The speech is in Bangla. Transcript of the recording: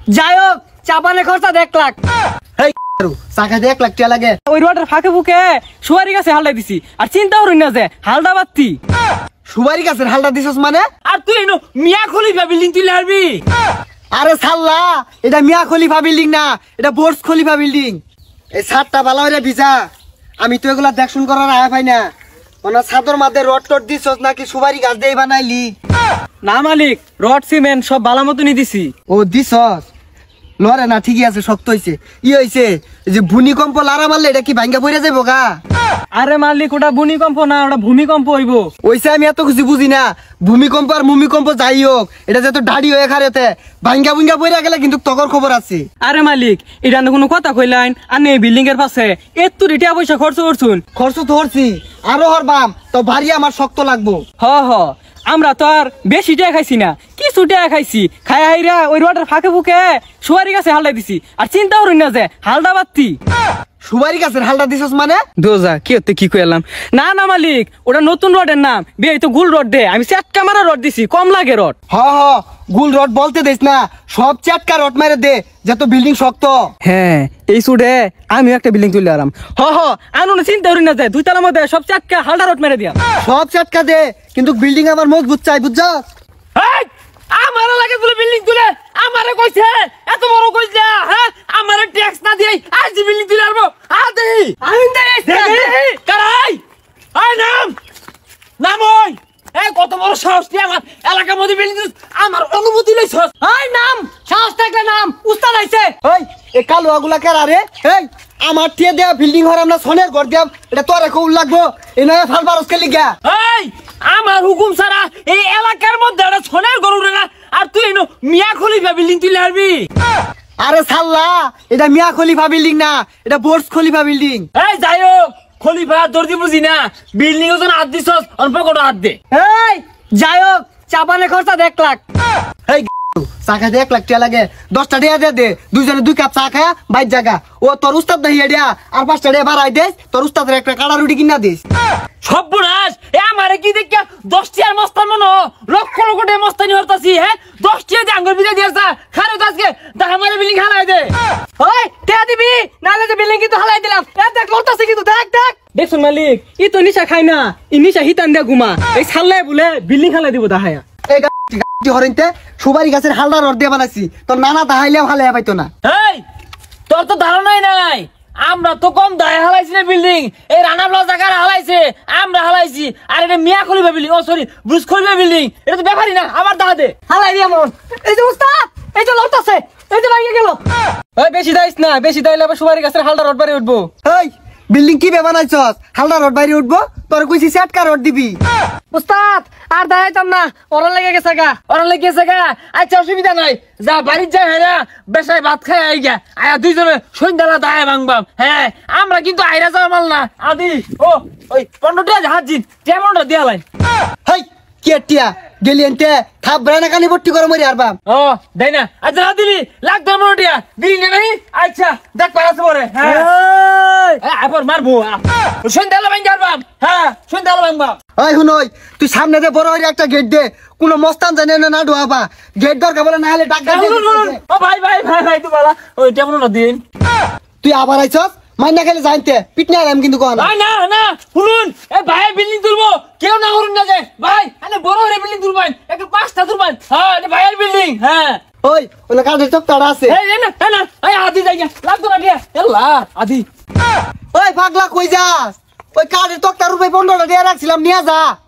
যাই হোক চাপানে খরচা 1 লাখ। এই চাকা 1 লাখ টাকা লাগে। ওই রোডের ফাঁকে ফুকে সুপারি গাছে হালটা দিছি আর চিন্তা করুন না যে হালটা বাত্তি সুপারি গাছের হালটা দিছস মানে? আর তুই মিয়া খলিফা বিল্ডিং তুলে আসবি। আরে সাল্লা, এটা মিয়া খলিফা বিল্ডিং না, এটা বোর্স খলিফা বিল্ডিং। এই ছাদটা ভালো হইরে ভিজা, আমি তো এগুলা দেখশুন করার আয়া পাই না। ওনা ছাদর মাঝে রড টড দিছস নাকি সুপারি গাছ দিয়ে বানাইলি? না মালিক, রড সিমেন্ট সব ভালো মতনই দিছি। ও দিছস লরে না, ঠিকই আছে, শক্ত হইছে। হইছে যে ভূমিকম্প লারা মারলে এটা কি ভাঙ্গা পড়ে যাইব গা? আরে মালিক, ওটা ভূমিকম্প না, ওটা ভূমিকম্প হইব। ওইসে আমি এত কিছু বুঝি না। ভূমিকম্প আর ভূমিকম্প যাই হোক, এটা যেহেতু দাড়ি হয়ে খারেতে ভাঙ্গা ভুঙ্গা পড়ে গেলে কিন্তু তখন খবর আছে। আরে মালিক, এটা কোনো কথা কইলাইন আর নেই বিল্ডিং এর পাশে এত রিটা পয়সা খরচ করছুন। খরচ তো করছি, আরো হরবাম তো ভারী আমার শক্ত লাগবো। হ আমরা তো আর বেশি টাকা খাইছি না, কিছু টাকা খাইছি। খাই হাইরা ওই রোডের ফাঁকে ফুকে সুপারি গাছে হালটা দিছি আর চিন্তা করুন না যে হালটা বাত্তি। সুপারি গাছের হালটা দিছস মানে? দোজা কি হতে কি কইলাম। না না মালিক, ওটা নতুন রডের নাম, বে তো গুল রড দে। আমি চাটকা মারা রড দিছি, কম লাগে রড। হ গুল রড বলতে দিস না, সব চাটকা রড মারে দে যত বিল্ডিং শক্ত। হ্যাঁ, এই সুডে আমি একটা বিল্ডিং তুলে আরাম। আনু না, চিন্তা করি না যে 2 তলার মধ্যে সব চাটকা হালটা রড মেরে দিয়া। সব চাটকা দে, কিন্তু বিল্ডিং আমার মজবুত চাই, বুঝছস? আমারে লাগে তুলে বিল্ডিং তুলে আমারে কইছে এত বড় কইছে। হ্যাঁ, আমারে ট্যাক্স না দিই আজ বিল্ডিং তুলে আরবো। দেই আমি দেই কারাই। আই নাম ওই এই কত বড় সাহস তুই আমার এলাকার মধ্যে বিল্ডিং আমার অনুমতি লইছস? আই নাম, সাহস থাকলে নাম, উস্তাদ আইছে। ওই এ কালো আগুলা কারা রে? এই আমার টিয়ে দেয়া বিল্ডিং হর আমরা সোনের ঘর দেব, এটা তোরে খুব লাগবো। এ নয় ফালবারস কে লিগা? এই আমার হুকুম ছাড়া এই এলাকার মধ্যে একটা সোনের ঘর উড়ে না। আর তুই মিয়া খলিফা বিল্ডিং তুলে আসবি? আরে সাল্লা, এটা মিয়া খলিফা বিল্ডিং না, এটা বোর্স খলিফা বিল্ডিং। এই যাই হোক, খলিফা দর্দি বুঝি না, বিল্ডিং ওজন হাত দিছস, অল্প কত হাত দে। এই যাই হোক চাপানে খরচা 1 লাখ। এই চাকা 1 লাখ টাকা লাগে, 10টা টাকা দে দে, দুইজনে 2 কাপ চা খায়া বাইর জায়গা। ও তোর উস্তাদ দাহিয়া দিয়া আর 5টা টাকা বাড়াই দেস, তোর উস্তাদের একটা কাড়া রুটি কিনা দিস। সর্বনাশ, এ আমারে কি দেখিয়া 10 টিয়ার মস্তান মনো লক্ষ লক্ষ টাকা মস্তানি হরতাছি। হ্যাঁ, 10 টিয়া দিয়ে আঙ্গুর বিজা দিয়াছা খারে তো আজকে দেখা মারে বিল্ডিং হালাই দে। ওই টাকা দিবি নালে যে বিল্ডিং কিন্তু হালাই দিলাম। দেখ লড়তাছে কিন্তু, দেখ দেখুন মালিক, ই তো নিশা খাই না, ই নিশা হিতান দিয়া ঘুমা। এই ছাল্লাই বলে বিল্ডিং হালাই দিব দাহায়া। এই গাটি হরিনতে সুপারি গাছের হালদা রড দিয়ে বানাইছি, তোর নানা দাহাইলেও হালাই পাইতো না। এই তোর তো ধারণাই নাই, আমরা তো কম দায় হালাইছি না বিল্ডিং। এই রানা প্লাজা কারা হালাইছে? আমরা হালাইছি। আর এটা Mia Khalifa building, oh sorry Burj Khalifa building. এটা তো ব্যাপারই না, আমার দাহা দে হালাই দিয়া মন। এই যে উস্তাদ, এই যে লড়তাছে, এই যে ভাঙে গেল। এই বেশি দাইস না, বেশি দাইলে আবার সুপারি গাছের হালদা রড বাড়ি উঠবো। এই বিল্ডিং কি বে বানাইছস? হালদা রড বাইরে উঠবো, তোর কইছি চাটকা রড দিবি। উস্তাদ আর দাইতাম না, ওরা লেগে গেছে গা। আচ্ছা অসুবিধা নাই, যা বাড়ি যা। হ্যাঁ, বেশায় ভাত খাই আই গা, আয়া দুইজনে সন্ধ্যালা দায় ভাঙবাম। হ্যাঁ, আমরা কিন্তু আইরা যাওয়া মাল না। আদি ওই 15 টাকা হাত জিত টেমনটা দিয়া লাইন। হেই কেটিয়া গেলি এনতে থাপ ব্রানা কানি ভর্তি করে মরি আরবাম। দেই না, আচ্ছা না দিলি লাখ 15 টাকা দিলি না নাই? আচ্ছা দেখ পারাছে পরে। হ্যাঁ আবার মারবো, সন্ধ্যালা ভাঙ যারবাম। হ্যাঁ, সন্ধ্যালা ভাঙবাম। ওই হুনই, তুই সামনে দে বড় হইরে একটা গেট দে, কোন মস্তান জানে না ডুয়াবা। গেট দরকার বলে না হলে ডাক দে। ও ভাই তুই বলা ওই টেমনটা দিন। তুই আবার আইছস মাইনা খেলে জানতে পিটনা আলাম কিন্তু কোন না শুনুন, এই ভাই বিল্ডিং তুলবো, কেউ না করুন না যে ভাই আরে বড় হরে বিল্ডিং তুলবেন, একটা 5টা তুলবেন। হ্যাঁ, এটা ভাইয়ের বিল্ডিং। হ্যাঁ ওই ওনা কাজের চকটাড়া আছে। এই না এই আদি যাই লাগতো না দিয়া আল্লাহ আদি। ওই পাগলা কই যাস? ওই কাজের চকটার উপরে 15টা দিয়ে রাখছিলাম, নিয়ে যা।